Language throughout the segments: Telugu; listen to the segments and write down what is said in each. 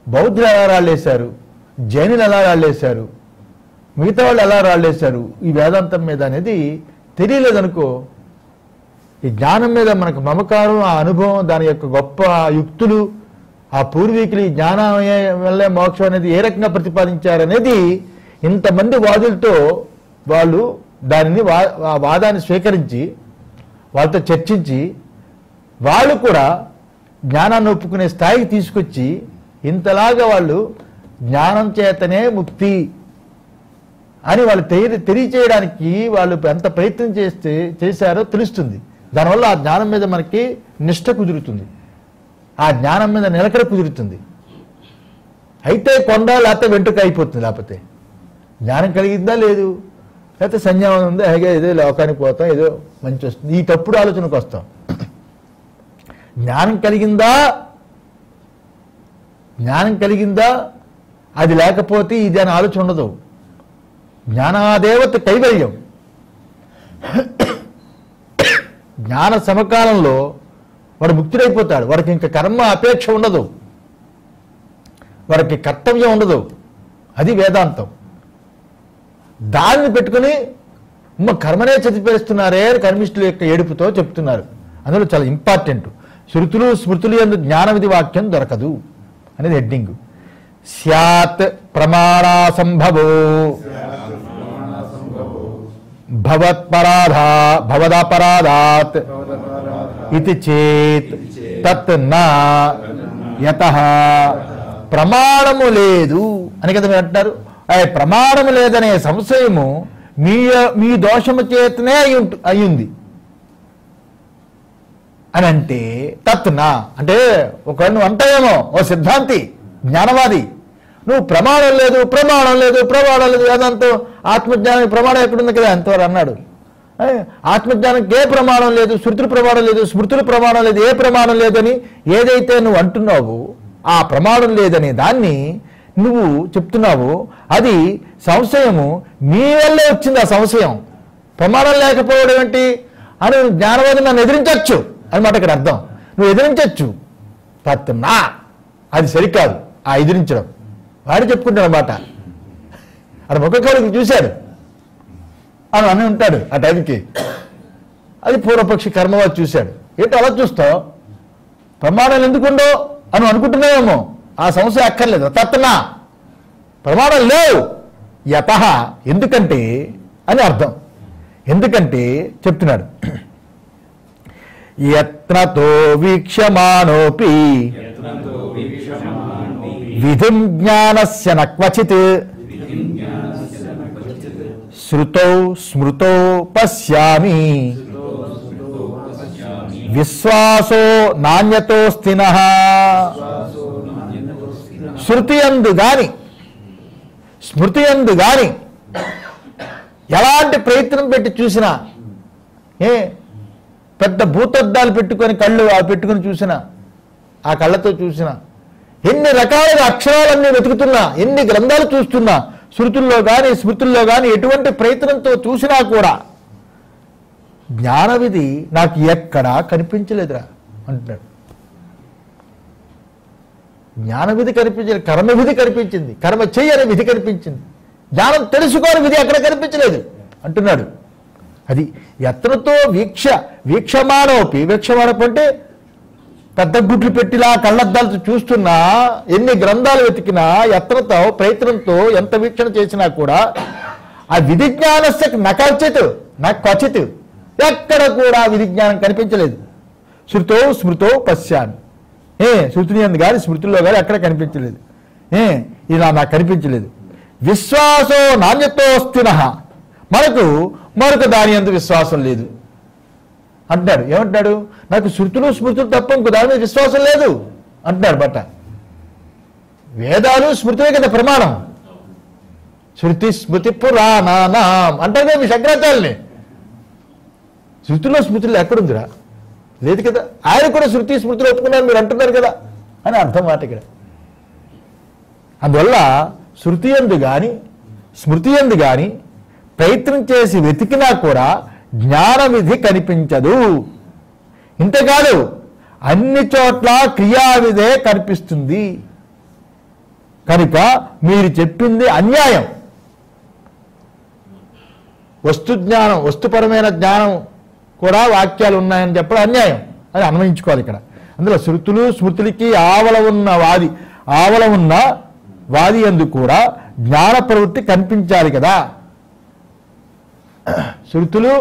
బౌద్ధులు ఎలా రాళ్ళేశారు, జైనులు ఎలా రాళ్ళేశారు, మిగతా వాళ్ళు ఎలా రాళ్ళేశారు ఈ వేదాంతం మీద అనేది తెలియలేదనుకో, ఈ జ్ఞానం మీద మనకు మమకారం, ఆ అనుభవం, దాని యొక్క గొప్ప యుక్తులు, ఆ పూర్వీకులు ఈ జ్ఞానం వల్లే మోక్షం అనేది ఏ రకంగా ప్రతిపాదించారనేది ఇంతమంది వాదులతో వాళ్ళు దానిని ఆ వాదాన్ని స్వీకరించి వాళ్ళతో చర్చించి వాళ్ళు కూడా జ్ఞానాన్ని ఒప్పుకునే స్థాయికి తీసుకొచ్చి ఇంతలాగా వాళ్ళు జ్ఞానం చేతనే ముక్తి అని వాళ్ళు తెలియచేయడానికి వాళ్ళు ఎంత ప్రయత్నం చేశారో తెలుస్తుంది. దానివల్ల ఆ జ్ఞానం మీద మనకి నిష్ఠ కుదురుతుంది, ఆ జ్ఞానం మీద నిలకడ కుదురుతుంది. అయితే కొండ లేకపోతే వెంట్రుక అయిపోతుంది, లేకపోతే జ్ఞానం కలిగిందా లేదు, లేకపోతే సంజ్ఞానం ఉందా, హేగా ఏదో లోకానికి పోతాం, ఏదో మంచి వస్తుంది, ఈ తప్పుడు ఆలోచనకు వస్తాం. జ్ఞానం కలిగిందా అది లేకపోతే ఇది అని ఆలోచన ఉండదు. జ్ఞానాదేవత కైవల్యం. జ్ఞాన సమకాలంలో వాడు ముక్తుడైపోతాడు, వాడికి ఇంకా కర్మ అపేక్ష ఉండదు, వాడికి కర్తవ్యం ఉండదు. అది వేదాంతం. దాన్ని పెట్టుకుని కర్మనే చదివేస్తున్నారే అని కర్మిష్ఠుల యొక్క ఏడుపుతో చెప్తున్నారు. అందులో చాలా ఇంపార్టెంట్, శృతులు స్మృతులు యందు జ్ఞానవిధి వాక్యం దొరకదు అనేది హెడ్డింగ్. స్యాత్ ప్రమాణాసంభవో భవదపరాధాత్ ఇది చేత్ తత్ నా యతః ప్రమాణము లేదు అని కదా మీరు అంటున్నారు. ప్రమాణము లేదనే సంశయము మీ దోషము చేతనే అయ్యింది అని అంటే తత్నా అంటే ఒక నువ్వు అంటావేమో, ఓ సిద్ధాంతి జ్ఞానవాది, నువ్వు ప్రమాణం లేదు వేదాంతం ఆత్మజ్ఞానానికి ప్రమాణం ఎక్కడుంది కదా అంతవరకు అన్నాడు. ఆత్మజ్ఞానానికి ఏ ప్రమాణం లేదు, శృతులు ప్రమాణం లేదు, స్మృతులు ప్రమాణం లేదు, ఏ ప్రమాణం లేదని ఏదైతే నువ్వు అంటున్నావు, ఆ ప్రమాణం లేదని దాన్ని నువ్వు చెప్తున్నావు, అది సంశయము నీ వల్లే వచ్చింది. ఆ సంశయం ప్రమాణం లేకపోవడం ఏంటి అని జ్ఞానవాది నన్ను ఎదిరించవచ్చు అనమాట ఇక్కడ అర్థం. నువ్వు ఎదిరించవచ్చు, తత్నా అది సరికాదు. ఆ ఎదిరించడం వాడు చెప్పుకుంటాడు అన్నమాట. అది ముఖకాడికి చూశాడు అని ఉంటాడు ఆ టైంకి. అది పూర్వపక్షి కర్మవాది చూశాడు. ఏంటో అలా చూస్తావు, ప్రమాణాలు ఎందుకుండో అని అనుకుంటున్నావేమో, ఆ సంశయం అక్కర్లేదు. తత్నా ప్రమాణం లేవు, యతః ఎందుకంటే అని అర్థం. ఎందుకంటే చెప్తున్నాడు, యత్నతో వీక్షమానోపి విధిం జ్ఞానస్య న క్వచిత్ శ్రుతౌ స్మృతో పశ్యామి విశ్వాసో నాణ్యతోస్తి నః. శృతి యందు గాని స్మృతి యందు గాని ఎలాంటి ప్రయత్నం పెట్టి చూసినా, పెద్ద భూతద్దాలు పెట్టుకొని కళ్ళు పెట్టుకొని చూసినా, ఆ కళ్ళతో చూసినా, ఎన్ని రకాలుగా అక్షరాలన్నీ వెతుకుతున్నా, ఎన్ని గ్రంథాలు చూస్తున్నా, శృతుల్లో కానీ స్మృతుల్లో కానీ ఎటువంటి ప్రయత్నంతో చూసినా కూడా జ్ఞానవిధి నాకు ఎక్కడా కనిపించలేదురా అంటున్నాడు. జ్ఞానవిధి కనిపించలేదు, కర్మవిధి కనిపించింది, కర్మ చేయని విధి కనిపించింది, జ్ఞానం తెలుసుకోని విధి ఎక్కడ కనిపించలేదు అంటున్నాడు. అది యత్నతో వీక్షమానోపి, వీక్షమానపు అంటే పెద్ద గుడ్లు పెట్టిలా కళ్ళద్దాలతో చూస్తున్నా, ఎన్ని గ్రంథాలు వెతికినా, యత్నతో ప్రయత్నంతో ఎంత వీక్షణ చేసినా కూడా ఆ విధిజ్ఞానస్య క్వచిత్ ఎక్కడ కూడా విధిజ్ఞానం కనిపించలేదు. శృతో స్మృతో పశ్యామి, శృతిని అందు కానీ స్మృతుల్లో కానీ ఎక్కడ కనిపించలేదు. ఇలా నాకు కనిపించలేదు. విశ్వాసో నాణ్యతోస్తి నః, మరొక దాని అందు విశ్వాసం లేదు అంటున్నాడు. ఏమంటాడు, నాకు శృతులు స్మృతులు తప్ప ఇంకో దాని మీద విశ్వాసం లేదు అంటున్నాడు. బట్ట వేదాలు స్మృతులే కదా ప్రమాణం. శృతి స్మృతి పురాణానాం అంటారు మీ శంకరాచార్యుల్ని. శృతుల్లో స్మృతులు ఎక్కడుందిరా? లేదు కదా. ఆయన కూడా శృతి స్మృతులు ఒప్పుకున్నారు మీరు అంటున్నారు కదా అని అర్థం మాట ఇక్కడ. అందువల్ల శృతి యందు కానీ స్మృతి యందు కానీ ప్రయత్నం చేసి వెతికినా కూడా జ్ఞాన విధి కనిపించదు. ఇంతేకాదు అన్ని చోట్ల క్రియావిధే కనిపిస్తుంది. కనుక మీరు చెప్పింది అన్యాయం. వస్తు జ్ఞానం, వస్తుపరమైన జ్ఞానం కూడా వాక్యాలు ఉన్నాయని చెప్పడం అన్యాయం. అది అన్వయించుకోవాలి ఇక్కడ. అందులో శృతులు స్మృతులకి ఆవల ఉన్న వాది యందు కూడా జ్ఞాన ప్రవృత్తి కనిపించాలి కదా. శృతులు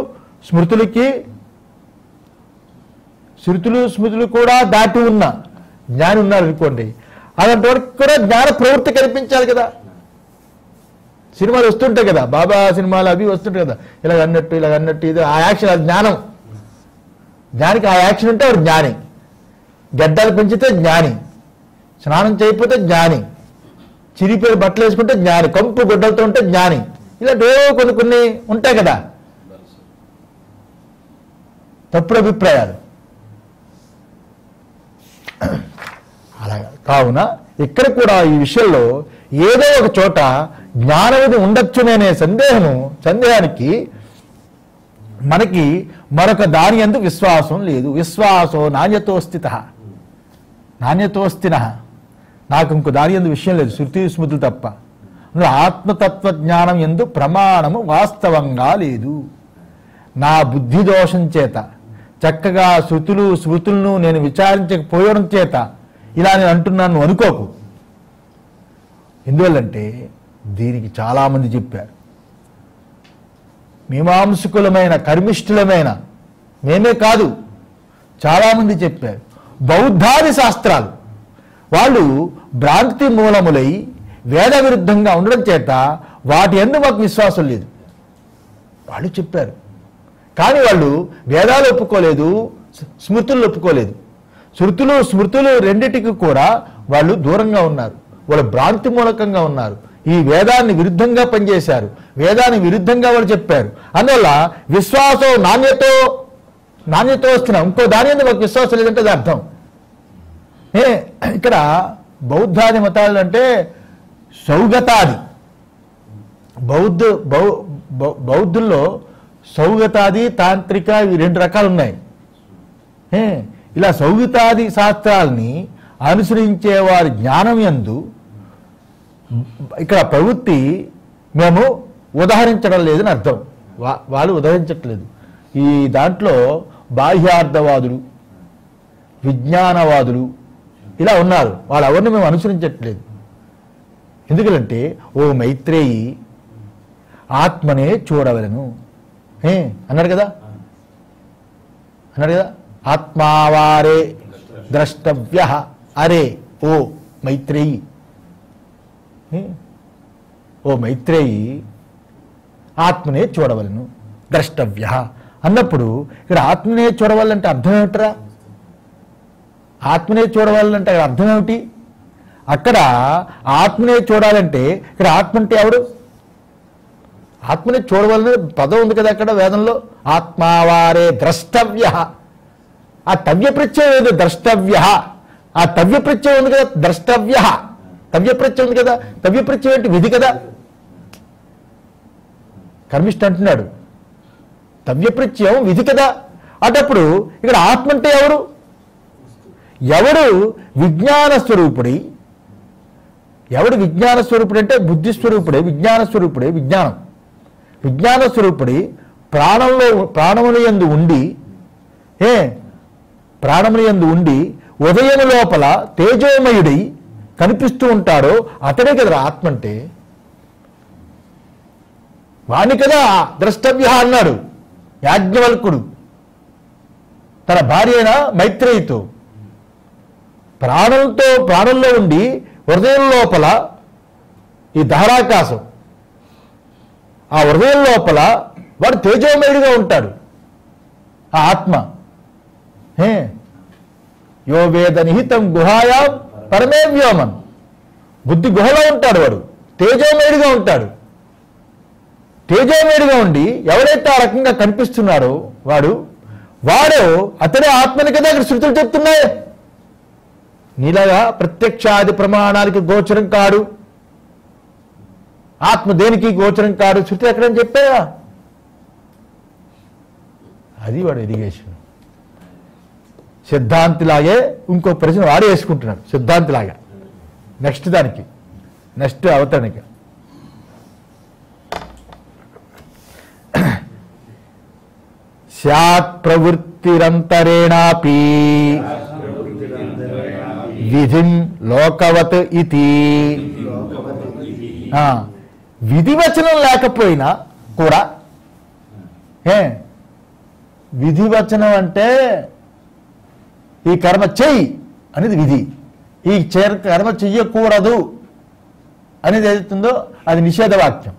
స్మృతులు కూడా దాటి ఉన్న జ్ఞాని ఉన్నారు అనుకోండి, అలాంటి వరకు కూడా జ్ఞాన ప్రవృత్తి కనిపించాలి కదా. సినిమాలు వస్తుంటాయి కదా, బాబా సినిమాలు అవి వస్తుంటాయి కదా, ఇలాగ అన్నట్టు ఇది ఆ యాక్షన్, అది జ్ఞానం. జ్ఞానికి ఆ యాక్షన్ ఉంటే వాడు జ్ఞాని. గడ్డలు పెంచితే జ్ఞాని, స్నానం చేయకపోతే జ్ఞాని, చిరిపోయి బట్టలు వేసుకుంటే జ్ఞాని, కంపు గుడ్డలతో ఉంటే జ్ఞాని. ఇలాంటి కొన్ని ఉంటాయి కదా తప్పుడు అభిప్రాయాలు. అలాగా కావున ఇక్కడ కూడా ఈ విషయంలో ఏదో ఒక చోట జ్ఞానవిధి ఉండొచ్చుననే సందేహానికి మనకి మరొక దాని యందు విశ్వాసం లేదు. విశ్వాసో నాణ్యతోస్థిత, నాకు ఇంకో దాని యందు విషయం లేదు, శృతి స్మృతులు తప్ప. ఆత్మతత్వ జ్ఞానం యందు ప్రమాణము వాస్తవంగా లేదు. నా బుద్ధి దోషం చేత చక్కగా శృతులు స్మృతులను నేను విచారించకపోవడం చేత ఇలా నేను అంటున్నాను అనుకోకు. ఎందువల్లంటే దీనికి చాలామంది చెప్పారు. మీమాంసకులమైన కర్మిష్ఠులమైన మేమే కాదు, చాలామంది చెప్పారు. బౌద్ధాది శాస్త్రాలు వాళ్ళు భ్రాంతి మూలములై వేద విరుద్ధంగా ఉండడం చేత వాటి యందు మాకు విశ్వాసం లేదు వాళ్ళు చెప్పారు. కానీ వాళ్ళు వేదాలు ఒప్పుకోలేదు, స్మృతులు ఒప్పుకోలేదు. శృతులు స్మృతులు రెండిటికి కూడా వాళ్ళు దూరంగా ఉన్నారు, వాళ్ళు భ్రాంతి మూలకంగా ఉన్నారు. ఈ వేదాన్ని విరుద్ధంగా పనిచేశారు, వేదాన్ని విరుద్ధంగా వాళ్ళు చెప్పారు. అందువల్ల విశ్వాసం నాణ్యతో వస్తున్నాం. ఇంకో దాని మీద మాకు విశ్వాసం లేదంటే అది అర్థం. ఇక్కడ బౌద్ధాది మతాలు అంటే సౌగతాది, బౌద్ధుల్లో సౌగతాది తాంత్రిక ఇవి 2 రకాలు ఉన్నాయి. ఇలా సౌగతాది శాస్త్రాలని అనుసరించే వారి జ్ఞానం యందు ఇక్కడ ప్రవృత్తి మేము ఉదాహరించడం లేదని అర్థం. వాళ్ళు ఉదాహరించట్లేదు. ఈ దాంట్లో బాహ్యార్థవాదులు, విజ్ఞానవాదులు ఇలా ఉన్నారు. వాళ్ళు ఎవరిని మేము అనుసరించట్లేదు. ఎందుకంటే ఓ మైత్రేయి ఆత్మనే చూడవలను అన్నాడు కదా. ఆత్మావారే ద్రష్టవ్య, అరే ఓ మైత్రేయి, ఆత్మనే చూడవలను ద్రష్టవ్య అన్నప్పుడు ఇక్కడ ఆత్మనే చూడవాలంటే అర్థం ఏమిట్రా? ఆత్మనే చూడవాలంటే అక్కడ అర్థం ఏమిటి? అక్కడ ఆత్మనే చూడాలంటే ఇక్కడ ఆత్మ అంటే ఎవడు? ఆత్మనే చూడవాలని పదం ఉంది కదా అక్కడ వేదంలో. ఆత్మావారే ద్రష్టవ్య, ఆ తవ్య ప్రత్యయం ఏదో ద్రష్టవ్య, ఆ తవ్య ప్రత్యయం ఉంది కదా ద్రష్టవ్య, తవ్య ప్రత్యయం ఉంది కదా. తవ్య ప్రత్యయం ఏంటి? విధి కదా. కర్మిష్ఠ అంటున్నాడు తవ్య ప్రత్యయం విధి కదా. అటప్పుడు ఇక్కడ ఆత్మ అంటే ఎవరు? ఎవడు విజ్ఞాన స్వరూపుడి, ఎవడు విజ్ఞాన స్వరూపుడు అంటే బుద్ధి స్వరూపుడే, విజ్ఞాన స్వరూపుడే. విజ్ఞాన స్వరూపుడి ప్రాణముల యందు ఉండి ఉదయం లోపల తేజోమయుడై కనిపిస్తూ ఉంటాడో అతడే కదా ఆత్మ అంటే. వాణి కదా ద్రష్టవ్య అన్నాడు యాజ్ఞవల్కుడు తన భార్య అయిన మైత్రేయితో. ప్రాణంలో ఉండి హృదయం లోపల ఈ దహరాకాశం, ఆ హృదయం లోపల వాడు తేజోమయుడిగా ఉంటాడు ఆ ఆత్మ. యో వేద నిహితం గుహాయాం పరమే వ్యోమన్, బుద్ధి గుహలో ఉంటాడు వాడు, తేజోమయుడిగా ఉంటాడు. తేజోమయుడిగా ఉండి ఎవరైతే ఆ రకంగా కనిపిస్తున్నాడో వాడు అతడే ఆత్మని కదా ఇక్కడ శృతులు చెప్తున్నాయి. నీలాగా ప్రత్యక్షాది ప్రమాణానికి గోచరం కాడు, ఆత్మ దేనికి గోచరం కాడు, శృతి ఎక్కడని చెప్పాయా? అది వాడు ఎరిగేషన్. సిద్ధాంతిలాగే ఇంకో ప్రశ్న వాడే వేసుకుంటున్నాడు సిద్ధాంతిలాగా. నెక్స్ట్ దానికి నెక్స్ట్ అవతరణిక. స్యాత్ ప్రవృత్తిరంతరేణాపి విధిం లోకవత్ ఇతి. విధివచనం లేకపోయినా కూడా, విధివచనం అంటే ఈ కర్మ చెయ్యి అనేది విధి, ఈ కర్మ చెయ్యకూడదు అనేది ఏదైతుందో అది నిషేధవాక్యం.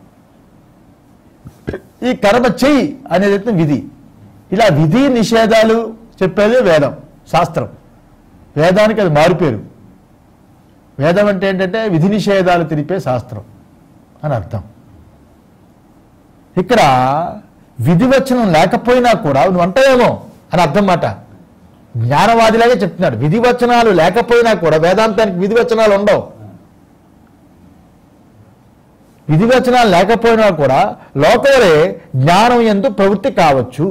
ఈ కర్మ చెయ్యి అనేది అయితే విధి. ఇలా విధి నిషేధాలు చెప్పేది వేదం, శాస్త్రం. వేదానికి అది మారుపేరు. వేదం అంటే ఏంటంటే విధి నిషేధాలు తెలిపే శాస్త్రం అని అర్థం. ఇక్కడ విధివచనం లేకపోయినా కూడా నువ్వు అంటావేమో అని అర్థం మాట. జ్ఞానవాదిలాగే చెప్తున్నాడు. విధివచనాలు లేకపోయినా కూడా వేదాంతానికి విధివచనాలు ఉండవు. విధివచనాలు లేకపోయినా కూడా లోకంలో జ్ఞానం యందు ప్రవృత్తి కావచ్చు.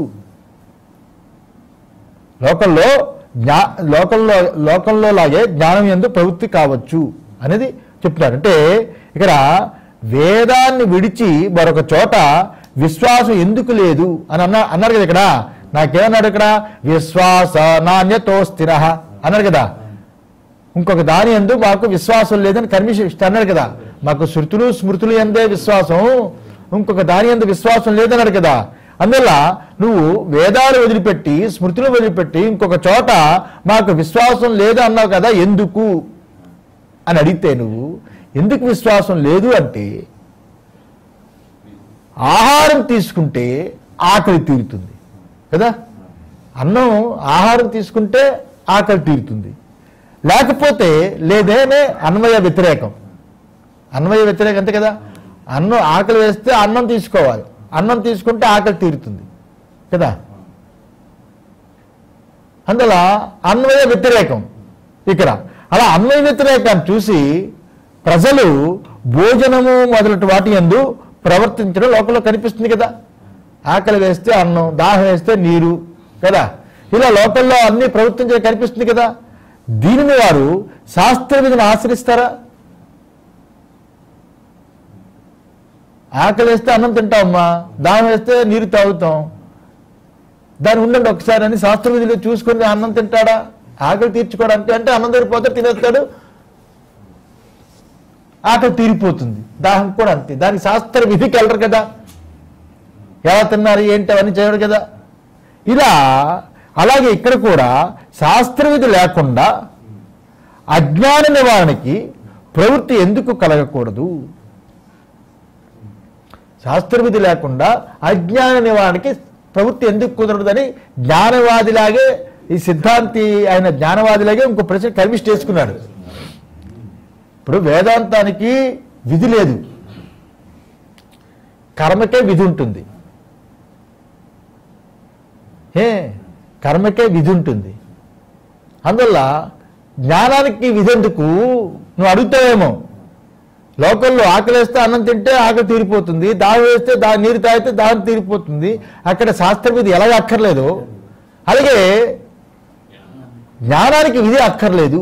లోకంలో లాగే జ్ఞానం యందు ప్రవృత్తి కావచ్చు అనేది చెప్తున్నాడు. అంటే ఇక్కడ వేదాన్ని విడిచి మరొక చోట విశ్వాసం ఎందుకు లేదు అని అన్నారు కదా. ఇక్కడ నాకేమన్నాడు, ఇక్కడ విశ్వాస నాణ్యతో స్థిర అన్నారు కదా. ఇంకొక దాని యందు మాకు విశ్వాసం లేదని కర్మిష్ట అన్నాడు కదా. మాకు శృతులు స్మృతులు ఎందే విశ్వాసం, ఇంకొక దాని యందు విశ్వాసం లేదన్నాడు కదా. అందువల్ల నువ్వు వేదాలు వదిలిపెట్టి స్మృతులు వదిలిపెట్టి ఇంకొక చోట మాకు విశ్వాసం లేదు అన్నావు కదా, ఎందుకు అని అడిగితే నువ్వు ఎందుకు విశ్వాసం లేదు అంటే ఆహారం తీసుకుంటే ఆకలి తీరుతుంది కదా. అన్నం ఆహారం తీసుకుంటే ఆకలి తీరుతుంది, లేకపోతే లేదేనే అన్వయ వ్యతిరేకం. అన్వయ వ్యతిరేకం అంతే కదా. అన్నం ఆకలి వేస్తే అన్నం తీసుకోవాలి, అన్నం తీసుకుంటే ఆకలి తీరుతుంది కదా. అందువల్ల అన్వయ వ్యతిరేకం ఇక్కడ. అలా అన్వయ వ్యతిరేకాన్ని చూసి ప్రజలు భోజనము మొదలటి వాటి యందు ప్రవర్తించడం లోకంలో కనిపిస్తుంది కదా. ఆకలి వేస్తే అన్నం, దాహం వేస్తే నీరు కదా. ఇలా లోకంలో అన్ని ప్రవర్తించడం కనిపిస్తుంది కదా. దీనిని వారు శాస్త్ర విధిని ఆశ్రయిస్తారా? ఆకలి వేస్తే అన్నం తింటామమ్మా, దాహం వేస్తే నీరు తాగుతాం, దాన్ని ఉండండి ఒకసారి అని శాస్త్ర విధిలో చూసుకుని అన్నం తింటాడా? ఆకలి తీర్చుకోవడానికి అంటే అన్నం తిరిగిపోతే తినేస్తాడు, ఆకలి తీరిపోతుంది. దాహం కూడా అంతే. దానికి శాస్త్ర విధికి వెళ్ళరు కదా. ఎలా తిన్నారు ఏంటి అవన్నీ చేయడు కదా. ఇలా అలాగే ఇక్కడ కూడా శాస్త్ర విధి లేకుండా అజ్ఞాన నివారణకి ప్రవృత్తి ఎందుకు కలగకూడదు? శాస్త్ర విధి లేకుండా అజ్ఞాన నివారణకి ప్రవృత్తి ఎందుకు కుదరదని జ్ఞానవాదిలాగే, ఈ సిద్ధాంతి ఆయన జ్ఞానవాదిలాగే ఇంకో ప్రశ్న కర్మిష్ట చేసుకున్నాడు. ఇప్పుడు వేదాంతానికి విధి లేదు, కర్మకే విధి ఉంటుంది. కర్మకే విధి ఉంటుంది. అందువల్ల జ్ఞానానికి విధి ఎందుకు నువ్వు అడుగుతావేమో. లోకల్లో ఆకలి వేస్తే అన్నం తింటే ఆకలి తీరిపోతుంది, దాహం వేస్తే నీరు తాగితే దాహం తీరిపోతుంది. అక్కడ శాస్త్ర విధి ఎలాగ అక్కర్లేదు, అలాగే జ్ఞానానికి విధి అక్కర్లేదు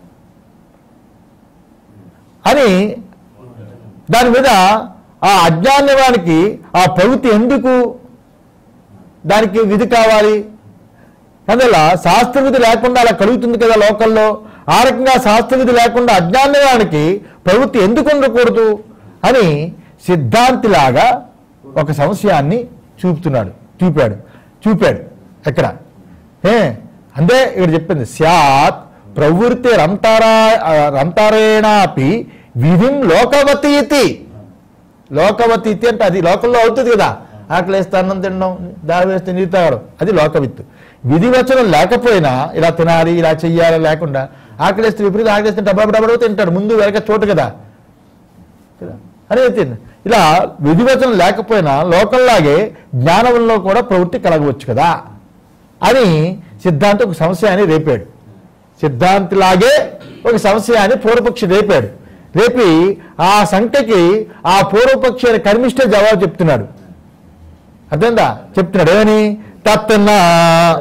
అని దాని మీద ఆ అజ్ఞానానికి ఆ ప్రవృత్తి ఎందుకు దానికి విధి కావాలి? అందువల్ల శాస్త్ర విధి లేకుండా అలా కలుగుతుంది కదా లోకల్లో. ఆ రకంగా శాస్త్ర విధి లేకుండా అజ్ఞానానికి ప్రవృత్తి ఎందుకు ఉండకూడదు అని సిద్ధాంతిలాగా ఒక సంశయాన్ని చూపాడు ఎక్కడ. అంటే ఇక్కడ చెప్పింది స్యాత్ ప్రవృత్తి రంతరేణాపి విధిం లోకవతి ఇతి. లోకవతి ఇతి అంటే అది లోకంలో అవుతుంది కదా. ఆకలి వేస్తే అన్నం తినడం, దాహం వేస్తే నీరు తాగడం, అది లోకవిత్తు. విధివచనం లేకపోయినా ఇలా తినాలి ఇలా చెయ్యాలి లేకుండా ఆకలి వేస్తే విపరీత ఆకలి వేస్తే డబ్బా తింటాడు, ముందు వెనక చోటు కదా అనేది. ఇలా విధివచనం లేకపోయినా లోకంలాగే జ్ఞానంలో కూడా ప్రవృత్తి కలగవచ్చు కదా అని సిద్ధాంతి ఒక సంశయాన్ని రేపాడు. సిద్ధాంతిలాగే ఒక సంశయాన్ని పూర్వపక్షి రేపాడు. రేపి ఆ సంఖ్యకి ఆ పూర్వపక్షి అనే కర్మిష్ట జవాబు చెప్తున్నాడు. అర్థందా? చెప్తున్నాడు ఏమని? తత్తన్నా,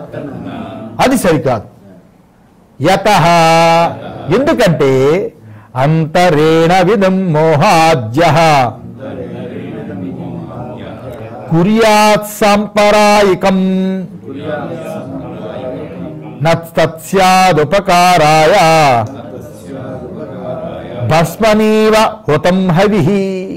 అది సరికాదు. యతః, ఎందుకంటే అంతరేణ విదం మోహాద్యః కుర్యాత్ సాంపరాయికం నత్స్యాదుపకారాయ భస్మనీవ హుతం హవిః.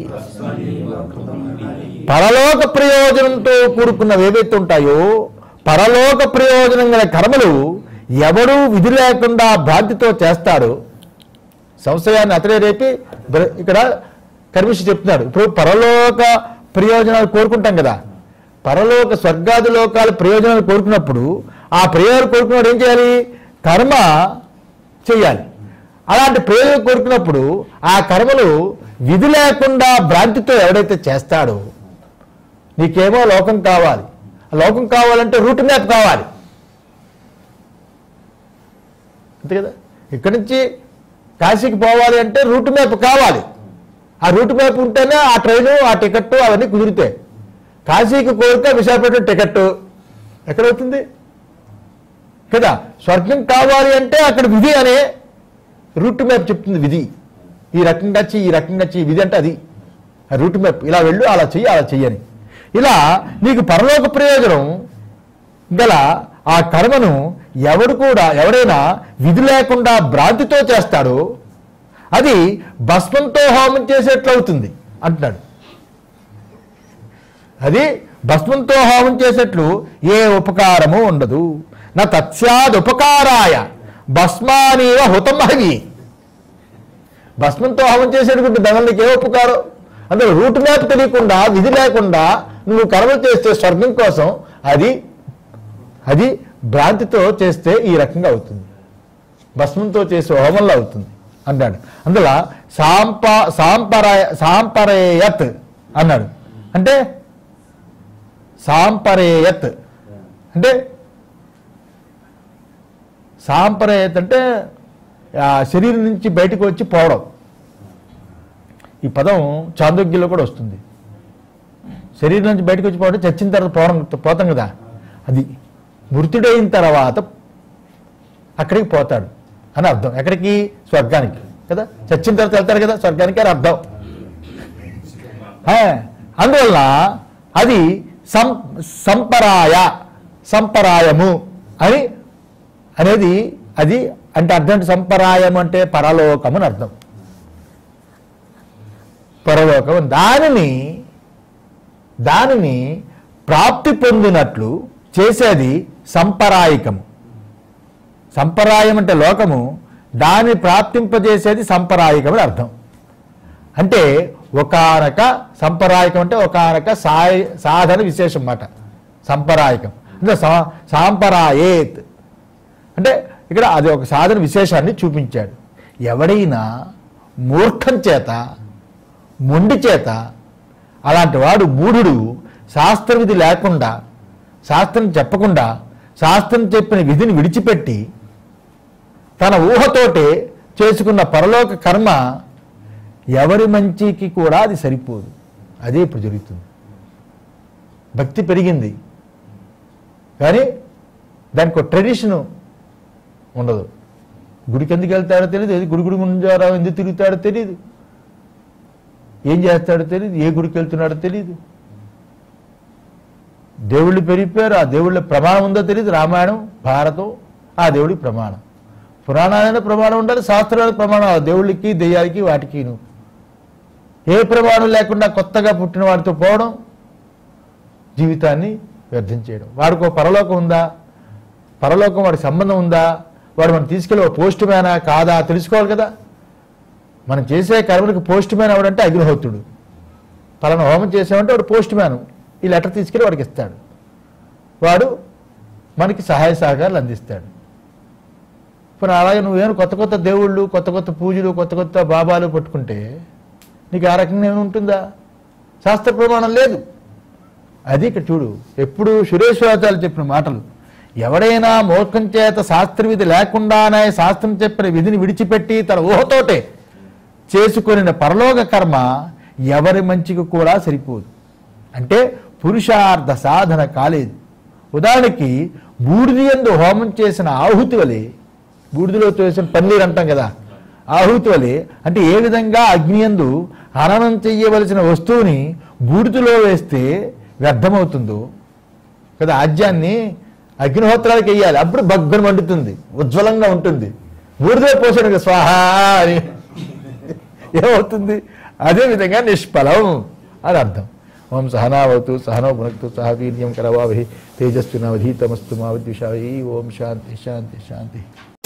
పరలోక ప్రయోజనంతో కూడుకున్నవి ఏవైతే ఉంటాయో పరలోక ప్రయోజనం గల కర్మలు ఎవడూ విధి లేకుండా భ్రాంతితో చేస్తాడు. సంశయాన్ని అతడే రేపి ఇక్కడ కర్మిషి చెప్తున్నాడు. ఇప్పుడు పరలోక ప్రయోజనాలు కోరుకుంటాం కదా, పరలోక స్వర్గాది లోకాల ప్రయోజనాలు కోరుకున్నప్పుడు ఆ ప్రయోజనం కోరుకున్నప్పుడు ఏం చేయాలి? కర్మ చేయాలి. అలాంటి ప్రయోజనం కోరుకున్నప్పుడు ఆ కర్మలు విధి లేకుండా భ్రాంతితో ఎవడైతే చేస్తాడో, నీకేమో లోకం కావాలి, ఆ లోకం కావాలంటే రూట్ మ్యాప్ కావాలి అంతే కదా. ఇక్కడి నుంచి కాశీకి పోవాలి అంటే రూట్ మ్యాప్ కావాలి. ఆ రూట్ మ్యాప్ ఉంటేనే ఆ ట్రైను ఆ టికెట్ అవన్నీ కుదురుతాయి. కాశీకి కోరిక విశాఖపట్నం టికెట్ ఎక్కడవుతుంది కదా. స్వర్గం కావాలి అంటే అక్కడ విధి అనే రూట్ మ్యాప్ చెప్తుంది. విధి ఈ రకంగా చెయ్యి, ఈ రకంగా చెయ్యి, విధి అంటే అది ఆ రూట్ మ్యాప్. ఇలా వెళ్ళు, అలా చెయ్యి, అలా చెయ్యని. ఇలా నీకు పరలోక ప్రయోజనం గల ఆ కర్మను ఎవడైనా విధి లేకుండా భ్రాంతితో చేస్తాడో అది భస్మంతో హోమం చేసేట్లవుతుంది అంటున్నాడు. అది భస్మంతో హోమం చేసేట్లు ఏ ఉపకారము ఉండదు. నా తత్స్యాదుపకారాయ భస్మానీవ హుతం హవి. భస్మంతో హోమం చేసేటువంటి దానికి ఏ ఉపకారం? అందులో రూట్ మ్యాప్ తెలియకుండా విధి లేకుండా నువ్వు కర్మలు చేస్తే స్వర్గం కోసం అది భ్రాంతితో చేస్తే ఈ రకంగా అవుతుంది, భస్మంతో చేసే హోమంలో అవుతుంది అన్నాడు. అందులో సాంపరేయత్ అన్నాడు. అంటే సాంపరేయత్ అంటే శరీరం నుంచి బయటకు వచ్చి పోవడం. ఈ పదం చాందోగ్యంలో కూడా వస్తుంది. శరీరం నుంచి బయటకు వచ్చి పోవడం, చచ్చిన తర్వాత పోతాం కదా, అది మృతుడైన తర్వాత అక్కడికి పోతాడు అని అర్థం. ఎక్కడికి? స్వర్గానికి కదా. చచ్చిన తర్వాత వెళ్తారు కదా స్వర్గానికి అని అర్థం. అందువల్ల అది సంపరాయము అనేది అది అంటే అర్థం. సంపరాయం అంటే పరలోకం అని అర్థం. పరలోకం దానిని ప్రాప్తి పొందినట్లు చేసేది సంపరాయికము. సంపరాయం అంటే లోకము, దాన్ని ప్రాప్తింపజేసేది సంపరాయికం అని అర్థం. అంటే ఒకానక సంపరాయికం అంటే ఒకానక సాధన విశేషం మాట సంపరాయికం. అంటే సాంపరాయేత్ అంటే ఇక్కడ అది ఒక సాధన విశేషాన్ని చూపించాడు. ఎవడైనా మూర్ఖం చేత మొండి చేత అలాంటి వాడు మూఢుడు శాస్త్రవిధి లేకుండా, శాస్త్రం చెప్పకుండా, శాస్త్రం చెప్పిన విధిని విడిచిపెట్టి తన ఊహతోటే చేసుకున్న పరలోక కర్మ ఎవరి మంచికి కూడా అది సరిపోదు. అదే ఇప్పుడు జరుగుతుంది. భక్తి పెరిగింది కానీ దానికి ఒక ట్రెడిషను ఉండదు. గుడికి ఎందుకు వెళ్తాడో తెలియదు, గుడి ముంజారా ఎందుకు తిరుగుతాడో తెలియదు, ఏం చేస్తాడో తెలియదు, ఏ గుడికి వెళ్తున్నాడో తెలియదు. దేవుళ్ళు పెరిగిపోయారు, ఆ దేవుళ్ళ ప్రమాణం ఉందో తెలియదు. రామాయణం భారతం ఆ దేవుడికి ప్రమాణం, పురాణాలైన ప్రమాణం ఉండాలి, శాస్త్రాలకు ప్రమాణం, ఆ దేవుళ్ళకి దెయ్యాలకి వాటికిను. ఏ ప్రమాణం లేకుండా కొత్తగా పుట్టిన వాడితో పోవడం, జీవితాన్ని వ్యర్థం చేయడం. వాడికి ఒక పరలోకం ఉందా, పరలోకం వాడికి సంబంధం ఉందా, వాడు మనం తీసుకెళ్ళి ఒక పోస్ట్ మ్యానా కాదా తెలుసుకోవాలి కదా. మనం చేసే కర్మలకు పోస్ట్ మ్యాన్ ఎవడంటే అగ్నిహోత్రుడు. పలానా హోమం చేసామంటే వాడు పోస్ట్ మ్యాన్ ఈ లెటర్ తీసుకెళ్ళి వాడికి ఇస్తాడు, వాడు మనకి సహాయ సహకారాలు అందిస్తాడు. ఇప్పుడు అలాగే నువ్వేమో కొత్త కొత్త దేవుళ్ళు, కొత్త కొత్త పూజలు, కొత్త కొత్త బాబాలు పట్టుకుంటే నీకు ఆ రకంగా ఏమైనా ఉంటుందా? శాస్త్ర ప్రమాణం లేదు. అది ఇక్కడ చూడు, ఎప్పుడు సురేశ్వరాచార్యులు చెప్పిన మాటలు. ఎవడైనా మూర్ఖం చేత శాస్త్రవిధి లేకుండానే శాస్త్రం చెప్పిన విధిని విడిచిపెట్టి తన ఊహతోటే చేసుకుని పరలోక కర్మ ఎవరి మంచికి కూడా సరిపోదు. అంటే పురుషార్థ సాధన కాలేదు. ఉదాహరణకి బూడిది యందు హోమం చేసిన ఆహుతి వలె, బూడిదలో చేసిన పన్నీరు అంటాం కదా, ఆహుతి వలె అంటే ఏ విధంగా అగ్నియందు హననం చెయ్యవలసిన వస్తువుని బూడిదలో వేస్తే వ్యర్థమవుతుందో కదా, ఆజ్యాన్ని అగ్నిహోత్రాలకు వేయాలి, అప్పుడు బగ్గను మండుతుంది, ఉజ్వలంగా ఉంటుంది. బూడిదే పోసాడు స్వాహ అని ఏమవుతుంది? అదేవిధంగా నిష్ఫలం అని అర్థం. ఓం సహనావతు సహనో భునక్తు సహ వీర్యం కరవావహి తేజస్వినవధీతమస్తు మా విద్విషావహి. ఓం శాంతి శాంతి శాంతి.